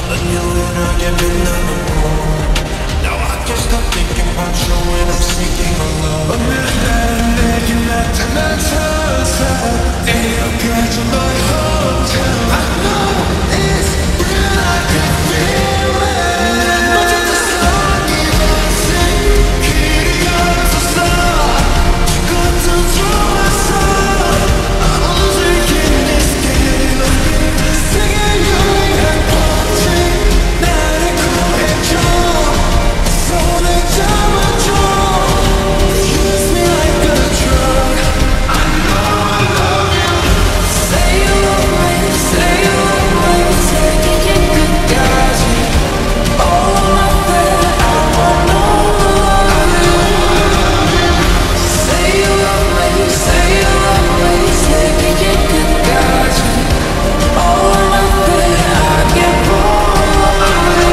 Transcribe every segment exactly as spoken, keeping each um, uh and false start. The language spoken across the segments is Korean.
은연하게 빛나는 Now I can't stop thinking about you when I'm speaking alone 오늘날 내게 나타난 천사 이렇게 좀 my hometown I know it's real I can feel it 너 진짜 사랑이 왔지 길이 없었어 그것도 좋았어 I'm taking this game 세계 여행 멋진 나를 구해줘 손을 잡아줘 Use me like a drug I know I love you Say you love me, say you love me 세계의 끝까지 All of my friends I wanna love you Say you love me, say you love me 세계의 끝까지 All of my friends I get bored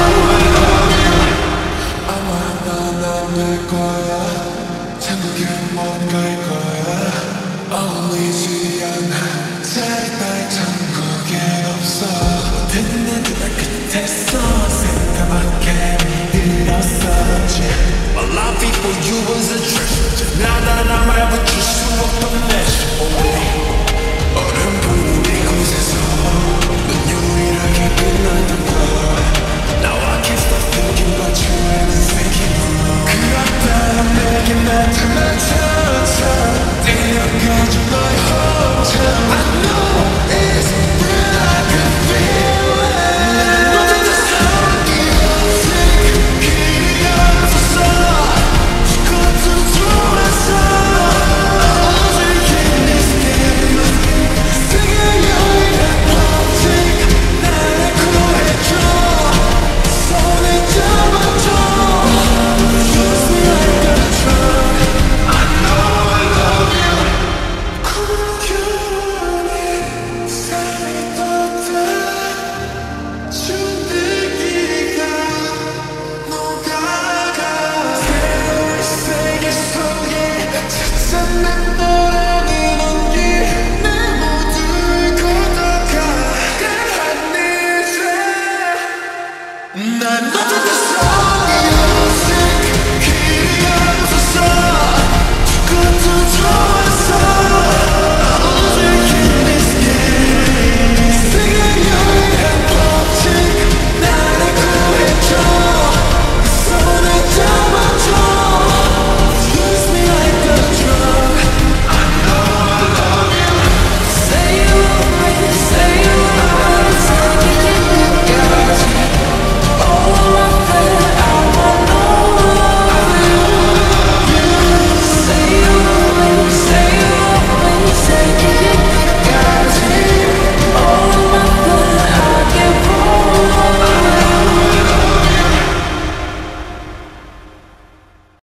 아마 넌 안 될 거야 천국엔 못 갈 거야 어울리지 않아 자리 천국엔 없어 어쨌든 내 눈알 끝에서 생각밖에